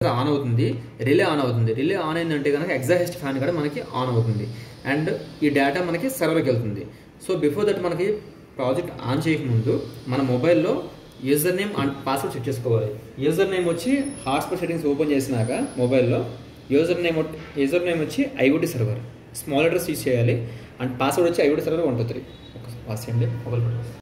On అవుతుంది, relay on అవుతుంది. Relay on అయిందంటే కనుక ఎగ్జాస్ట్ ఫ్యాన్ కూడా మనకి ఆన్ అవుతుంది అండ్ ఈ డేటా మనకి సర్వర్కి వెళ్తుంది. సో బిఫోర్ దట్ మనకి ప్రాజెక్ట్ ఆన్ చేయకముందు మన మొబైల్లో user name and password set చేసుకోవాలి. యూజర్ నేమ్ వచ్చి హాట్స్పాట్ సెట్టింగ్స్ ఓపెన్ చేసినాక మొబైల్లో యూజర్ నేమ్ వచ్చి IOT server small letters use చేయాలి అండ్ పాస్వర్డ్ వచ్చి ఐఓటీ సర్వర్ 123. ఒక పాస్ చేయండి మొబైల్.